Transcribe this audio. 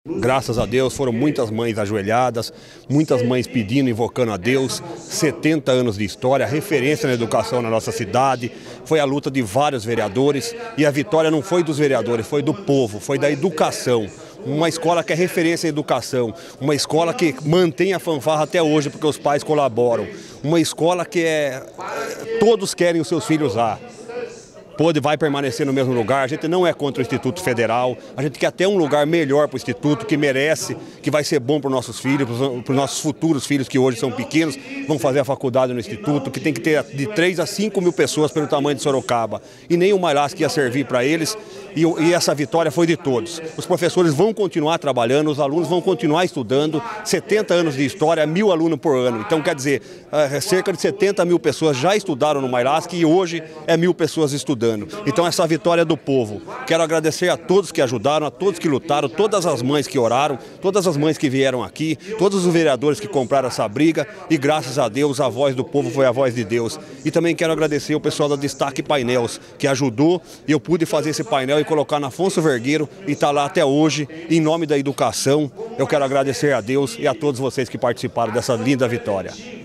Graças a Deus, foram muitas mães ajoelhadas, muitas mães pedindo, invocando a Deus, 70 anos de história, referência na educação na nossa cidade, foi a luta de vários vereadores e a vitória não foi dos vereadores, foi do povo, foi da educação. Uma escola que é referência em educação, uma escola que mantém a fanfarra até hoje porque os pais colaboram, uma escola que todos querem os seus filhos lá. Vai permanecer no mesmo lugar, a gente não é contra o Instituto Federal, a gente quer até um lugar melhor para o Instituto, que merece, que vai ser bom para os nossos filhos, para os nossos futuros filhos que hoje são pequenos, vão fazer a faculdade no Instituto, que tem que ter de 3 a 5 mil pessoas pelo tamanho de Sorocaba, e nem o Mailasc ia servir para eles, e essa vitória foi de todos. Os professores vão continuar trabalhando, os alunos vão continuar estudando, 70 anos de história, 1000 alunos por ano, então quer dizer, cerca de 70 mil pessoas já estudaram no Mailasc e hoje é 1000 pessoas estudando. Então essa vitória é do povo. Quero agradecer a todos que ajudaram, a todos que lutaram, todas as mães que oraram, todas as mães que vieram aqui, todos os vereadores que compraram essa briga e graças a Deus a voz do povo foi a voz de Deus. E também quero agradecer o pessoal da Destaque Painéis que ajudou e eu pude fazer esse painel e colocar na Afonso Vergueiro e está lá até hoje. Em nome da educação, eu quero agradecer a Deus e a todos vocês que participaram dessa linda vitória.